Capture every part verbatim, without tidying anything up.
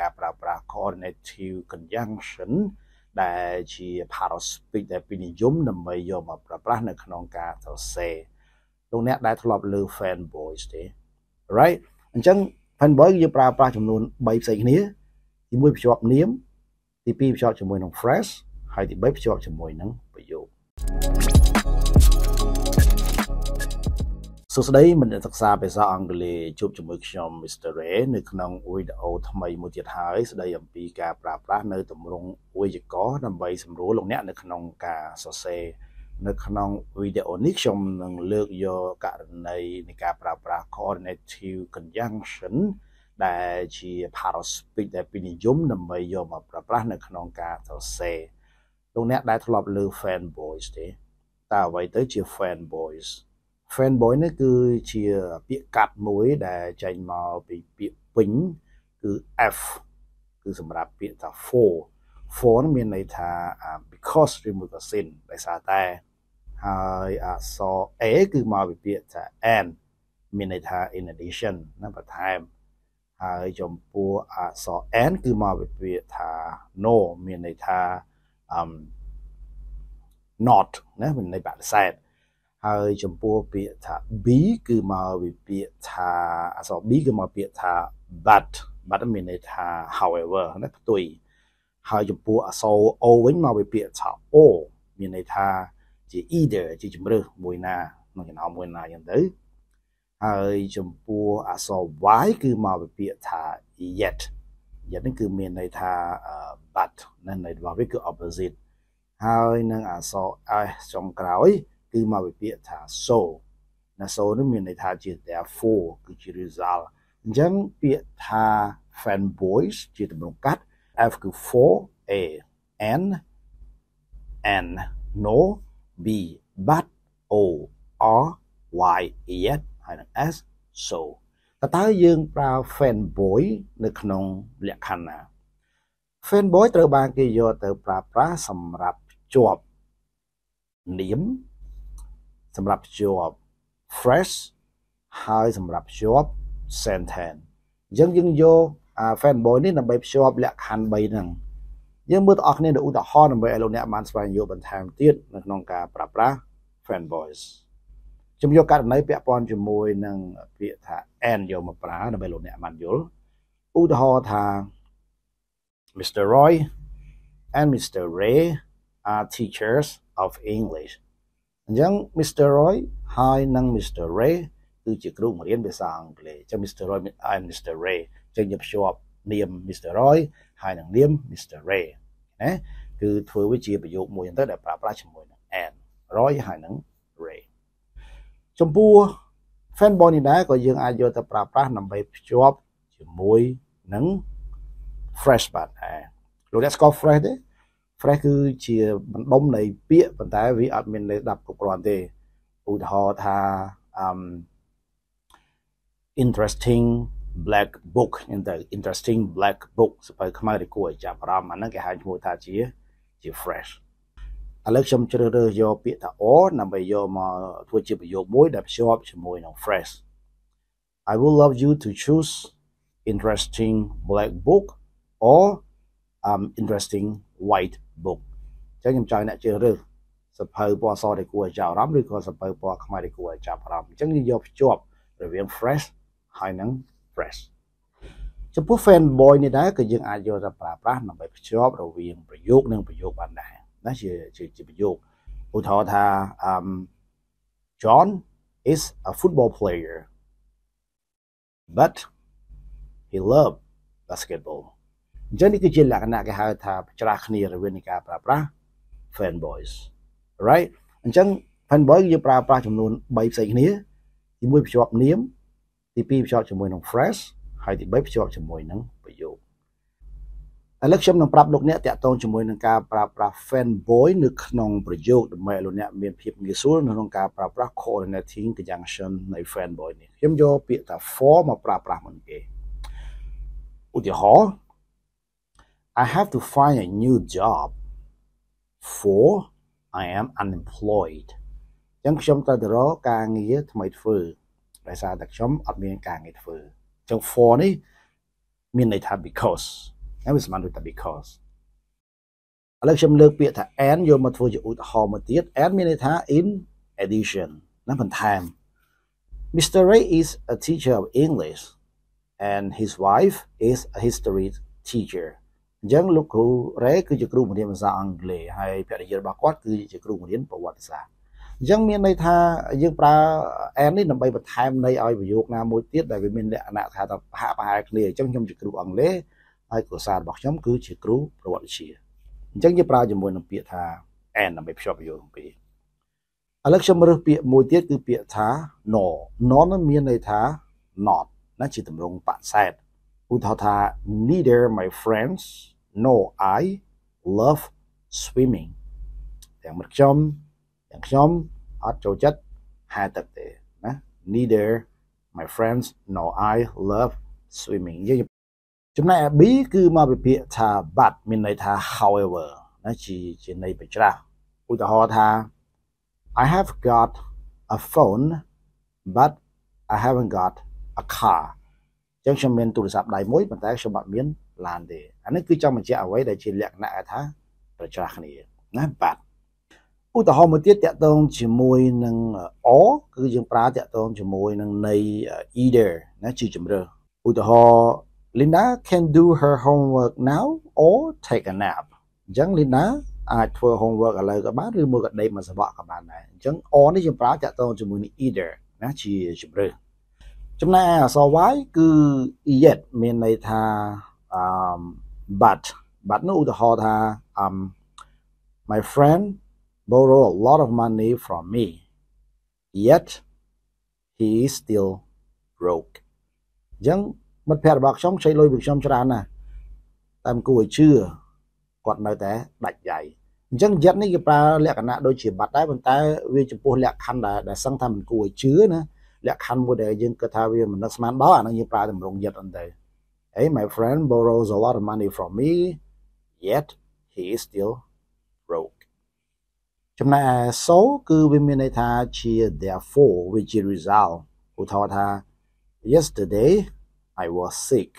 ការប្រើប្រាស់ coordinative conjunction ដែលជា part of speech ដែលពេញនិយមដើម្បីយកមកប្រើប្រាស់នៅក្នុងការសរសេរលោកអ្នកដែលធ្លាប់លើ fan voice ទេ right អញ្ចឹង fan voice យើងប្រើប្រាស់ចំនួន3ផ្សេងគ្នាទី1ភ្ជាប់នាមទី2ភ្ជាប់ជាមួយនឹង phrase ហើយទី3ភ្ជាប់ជាមួយនឹងប្រយោគសួស្តីមិត្តអ្នកសិក្សាភាសាអង់គ្លេសជួបជាមួយខ្ញុំ Mister Ray នៅក្នុងវីដេអូថ្មីមួយទៀតហើយស្ដីអំពីការប្រើប្រាស់នៅទម្រង់វេយ្យាករណ៍ដើម្បីសម្រួលលោកអ្នកនៅក្នុងការសរសេរនៅក្នុងវីដេអូនេះខ្ញុំនឹងលើកយកករណីនៃការប្រើប្រាស់ coordinative conjunction ដែលជា part of speech ដែលពេញនិយមដើម្បីយកមកប្រើប្រាស់នៅក្នុងការសរសេរលោកអ្នកដែលធ្លាប់លើ fan voice ទេតើអ្វីទៅជា fan voice fan voice នេះគឺជាពាក្យកាត់មួយដែលចេញមកពីពាក្យពេញគឺ F គឺសម្រាប់ពាក្យថា for for មានន័យថា because ឬមួយក៏ since ដោយសារតែហើយអក្សរ A គឺមកពីពាក្យថា and មានន័យថា in addition ណាបន្ថែមហើយចំពោះអក្សរ N គឺមកពីពាក្យថា no មានន័យថា um not ណាមានន័យបដិសេធហើយចំពោះពាក្យថា B គឺមកពីពាក្យថាអក្សរ B គឺមកពាក្យថា but but មានន័យថា however ណាផ្ទុយហើយចំពោះអក្សរ O វិញមកពីពាក្យថា or មានន័យថាជា either ជាជំរើសមួយណាក្នុងចំណោមមួយណាយ៉ាងទៅហើយចំពោះអក្សរ Y គឺមកពីពាក្យថា yet yet នេះគឺមានន័យថា but ណាន័យរបស់វាគឺ opposite ហើយនឹងអក្សរ S ចុងក្រោយគឺមកពីពាក្យថា so ណា so នេះមានន័យថាជា therefore គឺជា result អញ្ចឹងពាក្យថា fan voice ជាទម្រង់កាត់ F គឺ for A N N no B but O R Y yet ហើយនឹង S so តើតើយើងប្រើ fan voice នៅក្នុងលក្ខខណ្ឌណា fan voice ត្រូវបានគេយកទៅប្រើប្រាស់សម្រាប់ភ្ជាប់នាមសម្រាប់ភ្ជាប់ phrase ហើយសម្រាប់ភ្ជាប់ sentence អញ្ចឹងយើងយក fan voice នេះដើម្បីភ្ជាប់លក្ខខណ្ឌ3ហ្នឹងយើងមើលទាំងអស់គ្នានៅឧទាហរណ៍ដើម្បីឲ្យលោកអ្នកបានស្វែងយល់បន្ថែមទៀតនៅក្នុងការប្រើប្រាស់ fan voice ខ្ញុំយកករណីពាក់ព័ន្ធជាមួយនឹងពាក្យថា and យកមកប្រើដើម្បីលោកអ្នកបានយល់ឧទាហរណ៍ថា Mister Roy and Mister Ray are teachers of English អញ្ចឹង Mister Roy ហើយនិង Mister Ray គឺជាគ្រូបង្រៀនភាសាអង់គ្លេសអញ្ចឹង Mister Roy and Mister Ray ចេញយកភ្ជាប់នាម Mister Roy ហើយនិងនាម Mister Ray ណាគឺធ្វើវាជាប្រយោគមួយហ្នឹងទៅដែលប្រើប្រាស់ជាមួយនឹង and Roy ហើយនិង Ray ចំពោះ fan voice នេះដែរក៏យើងអាចយកទៅប្រើប្រាស់ដើម្បីភ្ជាប់ជាមួយនឹង phrase បាទដែរលោកអ្នកស្គាល់ phrase ទេ phrase គឺជាបណ្ដុំនៃពាក្យប៉ុន្តែវាអត់មានន័យស្ដាប់គ្រប់គ្រាន់ទេឧទាហរណ៍ថា um interesting black book ហ្នឹងទៅ interesting black book សៀវភៅខ្មៅដែលគួរឲ្យចាប់អារម្មណ៍អាហ្នឹងគេហៅឈ្មោះថាជាជា phrase ឥឡូវខ្ញុំជ្រើសរើសយកពាក្យថា or ដើម្បីយកមកធ្វើជាប្រយោគមួយដែលភ្ជាប់ជាមួយនឹង phrase I would love you to choose interesting black book or um interesting white book អញ្ចឹងខ្ញុំចង់អ្នកជ្រើសរើសសៀវភៅពណ៌សដែលគួរឲ្យចាប់អារម្មណ៍ឬក៏សៀវភៅពណ៌ខ្មៅដែលគួរឲ្យចាប់អារម្មណ៍អញ្ចឹងយើងយកភ្ជាប់រវាង phrase ហើយនឹង phrase ចំពោះ fan voice នេះដែរក៏យើងអាចយកទៅប្រើប្រាស់ដើម្បីភ្ជាប់រវាងប្រយោគនិងប្រយោគបានដែរណាជាជាប្រយោគឧទាហរណ៍ថា um John is a football player but he loves basketball អញ្ចឹងនេះគឺជាលក្ខណៈគេហៅថាច្រាស់គ្នារវាងនៃការប្រើប្រាស់ fan voice right អញ្ចឹង fan voice យើងប្រើប្រាស់ចំនួន3ផ្សេងគ្នាទី1ភ្ជាប់នាមទី2ភ្ជាប់ជាមួយនឹង phrase ហើយទី3ភ្ជាប់ជាមួយនឹងប្រយោគឥឡូវខ្ញុំនឹងប្រាប់លោកអ្នកតាក់ទងជាមួយនឹងការប្រើប្រាស់ fan voice នៅក្នុងប្រយោគដើម្បីឲ្យលោកអ្នកមានភាពងាយស្រួលនៅក្នុងការប្រើប្រាស់ coordinating conjunction នៃ fan voice នេះខ្ញុំយកពាក្យថា for មកប្រើប្រាស់មុនគេឧទាហរណ៍ I have to find a new job for I am unemployed អញ្ចឹងខ្ញុំត្រូវទៅរកការងារថ្មីធ្វើដោយសារតែខ្ញុំអត់មានការងារធ្វើអញ្ចឹង for នេះមានន័យថា because ហើយវាស្មើនឹងតែ because ឥឡូវខ្ញុំលើកពាក្យថា and យកមកធ្វើជាឧទាហរណ៍មួយទៀត and មានន័យថា in addition ណាបន្ថែម Mister Ray is a teacher of English and his wife is a history teacher អញ្ចឹងលោកគ្រូ Ray គឺជាគ្រូបង្រៀនភាសាអង់គ្លេសហើយភរិយារបស់គាត់គឺជាគ្រូបង្រៀនប្រវត្តិសាស្ត្រអញ្ចឹងមានន័យថាយើងប្រើ and នេះដើម្បីបន្ថែមន័យឲ្យប្រយោគណាមួយទៀតដែលវាមានលក្ខណៈថាប្រហាក់ប្រហែលគ្នាអញ្ចឹងខ្ញុំជាគ្រូអង់គ្លេសហើយគ្រូសាស្ត្ររបស់ខ្ញុំគឺជាគ្រូប្រវត្តិវិទ្យាអញ្ចឹងយើងប្រើជាមួយនឹងពាក្យថា and ដើម្បីភ្ជាប់ប្រយោគទាំងពីរឥឡូវខ្ញុំរើសពាក្យមួយទៀតគឺពាក្យថា no no នោះមានន័យថា not ណាជាទម្រង់បក្សែតឧទាហរណ៍ថា neither my friends nor I love swimming ទាំងមិត្តខ្ញុំទាំងខ្ញុំអត់ចូលចិត្តហាទឹកទេណា neither my friends nor I love swimming យើងចំណែក B គឺមកពីពាក្យថា but មានន័យថា however ណាជាជាន័យបច្រាស់ឧទាហរណ៍ថា I have got a phone but I haven't got a car អញ្ចឹងខ្ញុំមានទូរស័ព្ទដៃមួយប៉ុន្តែខ្ញុំអត់មានឡានទេអានេះគឺចង់បញ្ជាក់អ្វីដែលជាលក្ខណៈថាប្រច្រាស់គ្នាណា but ឧទាហរណ៍មួយទៀតតាក់ទងជាមួយនឹង or គឺយើងប្រើតាក់ទងជាមួយនឹងន័យ either ណាជាជំរើសឧទាហរណ៍ Linda can do her homework now or take a nap អញ្ចឹង Linda អាចធ្វើ homework ឥឡូវក៏បានឬមួយក៏ដេកមួយសន្វក់ក៏បានដែរអញ្ចឹង or នេះយើងប្រើតាក់ទងជាមួយនឹង either ណាជាជំរើសចំណែកអក្សរ y គឺ yet មានន័យថា um but but នោះឧទាហរណ៍ថា um my friend borrow a lot of money from me yet he is still broke អញ្ចឹងមិត្តភក្តិរបស់ខ្ញុំខ្ចីលុយពីខ្ញុំច្រើនណាស់តែមិនគួរឲ្យជឿគាត់នៅតែដាច់ដៃអញ្ចឹង yet នេះគេប្រើលក្ខណៈដូចជា but ដែរប៉ុន្តែវាចំពោះលក្ខខណ្ឌដែលដែលសឹងថាមិនគួរឲ្យជឿណាលក្ខខណ្ឌមួយដែលយើងគិតថាវាមិននឹកស្មានដល់អានឹងយើងប្រើតម្រង yet ហ្នឹងទៅ Hey my friend borrows a lot of money from me yet he is still broke ចំណែក so គឺវាមានន័យថាជា therefore វាជា result ឧទាហរណ៍ថា yesterday I was sick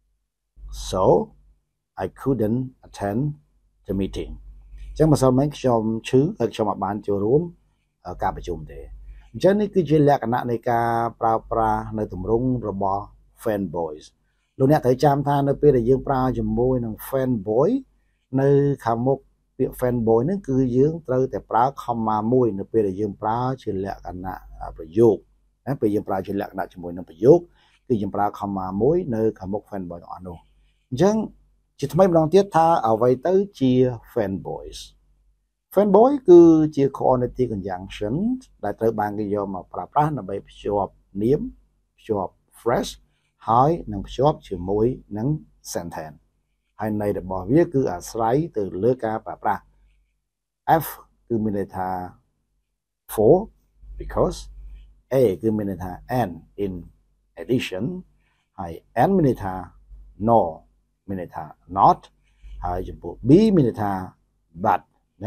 so I couldn't attend the meeting អញ្ចឹងម្សិលមិញខ្ញុំឈឺហើយខ្ញុំអត់បានចូលរួមការប្រជុំទេអញ្ចឹងនេះគឺជាលក្ខណៈនៃការប្រើប្រាស់នៅទម្រង់របស់ fanboys លោកអ្នកត្រូវចាំថានៅពេលដែលយើងប្រើជាមួយនឹង fanboy នៅខាងមុខពាក្យ fanboy ហ្នឹងគឺយើងត្រូវតែប្រើ comma មួយនៅពេលដែលយើងប្រើជាលក្ខណៈប្រយោគណាពេលយើងប្រើជាលក្ខណៈជាមួយនឹងប្រយោគគឺយើងប្រើ comma មួយនៅខាងមុខ fanboy ទាំងអស់នោះអញ្ចឹងជាថ្មីម្ដងទៀតថាអ្វីទៅជា fanboys fanboy គឺជា coordinating conjunction ដែលត្រូវបានគេយកមកប្រើប្រាស់ដើម្បីភ្ជាប់នាមភ្ជាប់ phrase ហើយនឹងភ្ជាប់ជាមួយនឹង sentence ហើយន័យរបស់វាគឺអាស្រ័យទៅលើការប្រើប្រាស់ F គឺមានន័យថា for because A គឺមានន័យថា and in addition ហើយ and មានន័យថា no មានន័យថា not ហើយចំពោះ B មានន័យថា but ណា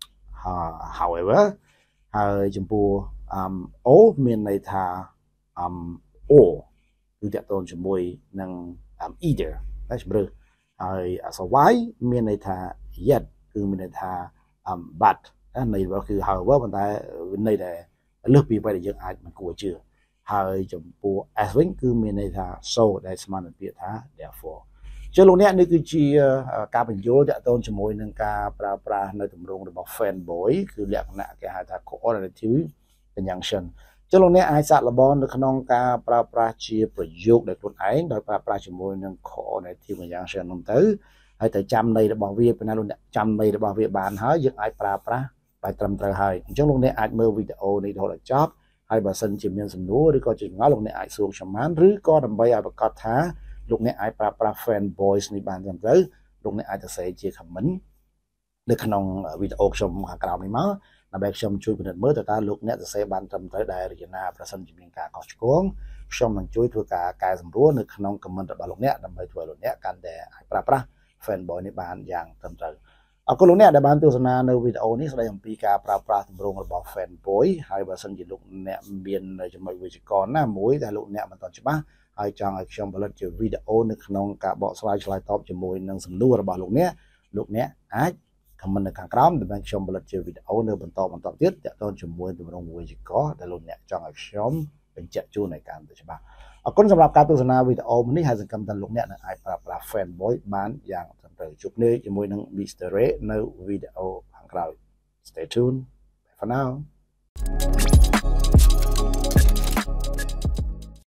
however ហើយចំពោះ um O មានន័យថា um or គឺតាក់ទងជាមួយនឹង um either តែជំរឿហើយអក្សរ Y មានន័យថា yet គឺមានន័យថា um but ន័យរបស់គឺ however ប៉ុន្តែន័យដែលលើសពីអ្វីដែលយើងអាចមិនគួរជឿហើយចំពោះ S វិញគឺមានន័យថា so ដែលស្មើនឹងពាក្យថា therefore ចុះលោកអ្នកនេះគឺជាការបញ្យល់តាក់ទងជាមួយនឹងការប្រើប្រាស់នៅទម្រង់របស់ fanboy គឺលក្ខណៈគេហៅថា coordinative conjunction ចុះលោកអ្នកអាចសាកល្បងនៅក្នុងការប្រើប្រាស់ជាប្រយោគដោយខ្លួនឯងដោយប្រើប្រាស់ជាមួយនឹង coordinative conjunction នោះទៅហើយទៅចាំន័យរបស់វាប៉ុន្តែលោកអ្នកចាំន័យរបស់វាបានហើយយើងអាចប្រើប្រាស់by ត្រឹមត្រូវហើយអញ្ចឹងលោកអ្នកអាចមើលវីដេអូនេះរហូតដល់ចប់ហើយបើសិនជាមានសំណួរឬក៏ជាចម្ងល់លោកអ្នកអាចសួរខ្ញុំបានឬក៏ដើម្បីឲ្យប្រកាសថាលោកអ្នកអាចប្រើប្រាស់ fanboys នេះបានត្រឹមត្រូវលោកអ្នកអាចសរសេរជា comment នៅក្នុងវីដេអូខ្ញុំខាងក្រោមនេះមកដើម្បីខ្ញុំជួយពិនិត្យមើលតើតើលោកអ្នកសរសេរបានត្រឹមត្រូវដែរឬយ៉ាងណាប្រសិនជាមានការខុសឆ្គងខ្ញុំនឹងជួយធ្វើការកែសម្រួលនៅក្នុង comment របស់លោកអ្នកដើម្បីធ្វើឲ្យលោកអ្នកកាន់តែអាចប្រើប្រាស់ fanboy នេះបានយ៉ាងត្រឹមត្រូវអរគុណលោកអ្នកដែលបានទស្សនានៅវីដេអូនេះស្ដីអំពីការប្រើប្រាស់ទម្រង់របស់ fanboy ហើយបើសិនជាលោកអ្នកមានចំណុចវិជ្ជាករណាមួយដែលលោកអ្នកមិនទាន់ច្បាស់ហើយចង់ឲ្យខ្ញុំផលិតជាវីដេអូនៅក្នុងការបកស្រាយឆ្លើយតបជាមួយនឹងសំណួររបស់លោកអ្នកលោកអ្នកអាច comment នៅខាងក្រោមដើម្បីខ្ញុំផលិតជាវីដេអូនៅបន្តបន្តទៀតទាក់ទងជាមួយទម្រង់វេយ្យាករណ៍ដែលលោកអ្នកចង់ឲ្យខ្ញុំបញ្ជាក់ជូនឲ្យកាន់តែច្បាស់អរគុណសម្រាប់ការទស្សនាវីដេអូនេះហើយសង្ឃឹមថាលោកអ្នកនឹងអាចប្រើប្រាស់ Fanboy បានយ៉ាងត្រឹមត្រូវជួបគ្នាជាមួយនឹង មីស្ទ័រ Ray នៅវីដេអូខាងក្រោយ Stay tuned for now